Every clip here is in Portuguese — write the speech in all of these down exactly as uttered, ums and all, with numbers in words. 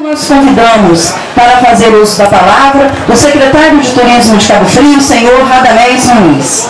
Nós convidamos para fazer uso da palavra o secretário de Turismo de Cabo Frio, senhor Radamés Muniz.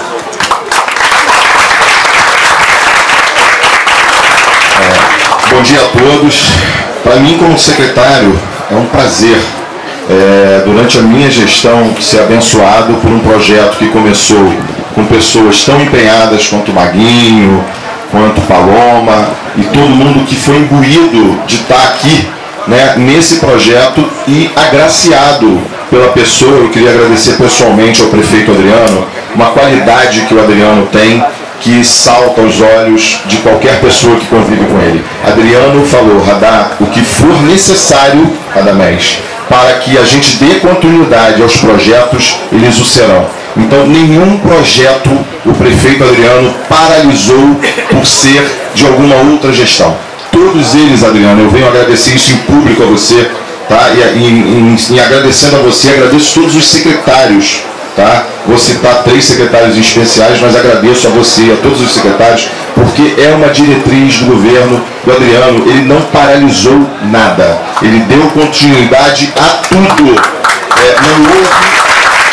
É, bom dia a todos. Para mim, como secretário, é um prazer, é, durante a minha gestão, ser abençoado por um projeto que começou com pessoas tão empenhadas quanto o Maguinho, quanto Paloma e todo mundo que foi imbuído de estar aqui, né, nesse projeto e agraciado pela pessoa. Eu queria agradecer pessoalmente ao prefeito Adriano, uma qualidade que o Adriano tem que salta aos olhos de qualquer pessoa que convive com ele. Adriano falou: Radá, o que for necessário, Radamés, para que a gente dê continuidade aos projetos, eles o serão. Então, nenhum projeto o prefeito Adriano paralisou por ser de alguma outra gestão. Todos eles, Adriano, eu venho agradecer isso em público a você, tá? E, e, e, e agradecendo a você, agradeço todos os secretários, tá? Vou citar três secretários especiais, mas agradeço a você, a todos os secretários, porque é uma diretriz do governo do Adriano. Ele não paralisou nada, ele deu continuidade a tudo. É, não houve...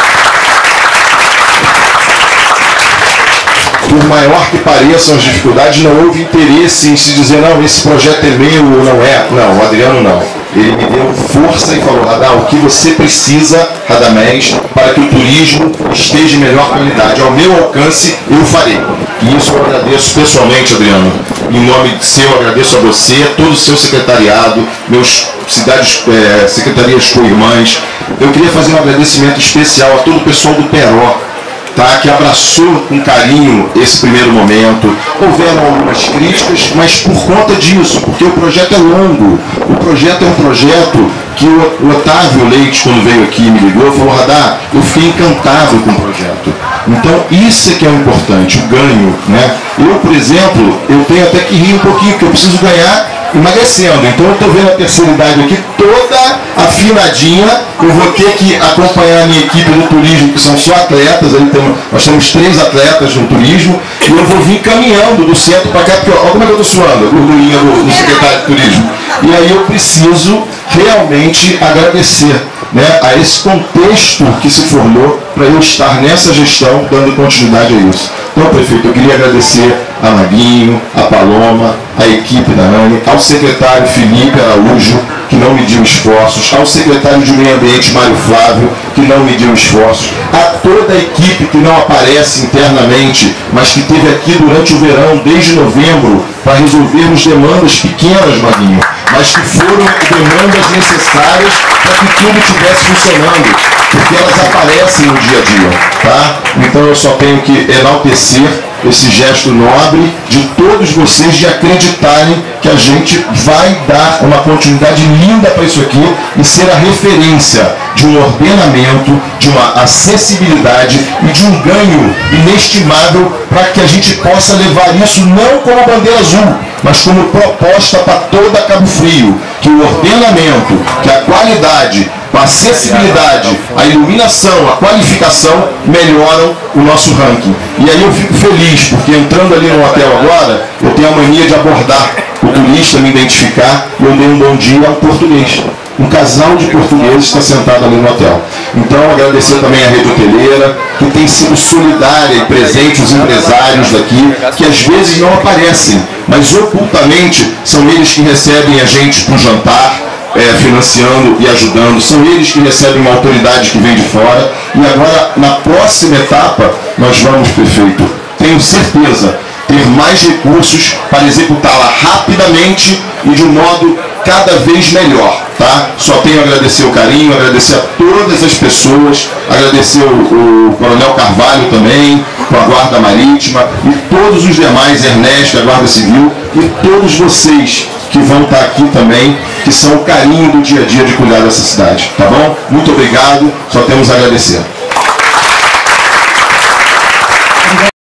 Por maior que pareçam as dificuldades, não houve interesse em se dizer, não, esse projeto é meu ou não é. Não, o Adriano não. Ele me deu força e falou: Radá, o que você precisa, Radamés, para que o turismo esteja em melhor qualidade, ao meu alcance, eu farei. E isso eu agradeço pessoalmente, Adriano. Em nome seu, eu agradeço a você, a todo o seu secretariado, meus cidades, é, secretarias co-irmãs. Eu queria fazer um agradecimento especial a todo o pessoal do Peró, tá, que abraçou com carinho esse primeiro momento. Houveram algumas críticas, mas por conta disso, porque o projeto é longo. O projeto é um projeto que o, o Otávio Leite, quando veio aqui e me ligou, falou: Radá, eu fiquei encantado com o projeto. Então, isso é que é o importante, o ganho, né? Eu, por exemplo, eu tenho até que rir um pouquinho, porque eu preciso ganhar emagrecendo. Então eu estou vendo a terceira idade aqui toda afinadinha. Eu vou ter que acompanhar a minha equipe no turismo, que são só atletas. Aí tem, nós temos três atletas no turismo, e eu vou vir caminhando do centro para cá, porque olha como é que eu estou suando, a gordurinha do, do secretário de turismo. E aí eu preciso realmente agradecer, né, a esse contexto que se formou para eu estar nessa gestão dando continuidade a isso. Então, prefeito, eu queria agradecer a Maguinho, a Paloma, a equipe da ANE, ao secretário Felipe Araújo, que não mediu esforços, ao secretário de Meio Ambiente, Mário Flávio, que não mediu esforços, a toda a equipe que não aparece internamente, mas que esteve aqui durante o verão, desde novembro, para resolvermos demandas pequenas, Maguinho, mas que foram demandas necessárias para que tudo estivesse funcionando, porque elas aparecem no dia a dia, tá? Então eu só tenho que enaltecer esse gesto nobre de todos vocês de acreditarem que a gente vai dar uma continuidade linda para isso aqui e ser a referência de um ordenamento, de uma acessibilidade e de um ganho inestimável para que a gente possa levar isso não como bandeira azul, mas como proposta para toda Cabo Frio, que o ordenamento, que a qualidade, a acessibilidade, a iluminação, a qualificação melhoram o nosso ranking. E aí eu fico feliz, porque entrando ali no hotel agora, eu tenho a mania de abordar o turista, me identificar, e eu dei um bom dia ao português. Um casal de portugueses está sentado ali no hotel. Então, agradecer também a rede hoteleira, que tem sido solidária e presente, os empresários daqui, que às vezes não aparecem, mas ocultamente são eles que recebem a gente para o jantar, É, financiando e ajudando, são eles que recebem uma autoridade que vem de fora. E agora, na próxima etapa, nós vamos, prefeito, tenho certeza, ter mais recursos para executá-la rapidamente e de um modo cada vez melhor, tá? Só tenho a agradecer o carinho, agradecer a todas as pessoas, agradecer o, o Coronel Carvalho também, com a Guarda Marítima, e todos os demais, Ernesto, a Guarda Civil, e todos vocês que vão estar aqui também, que são o carinho do dia a dia de cuidar dessa cidade, tá bom? Muito obrigado, só temos a agradecer.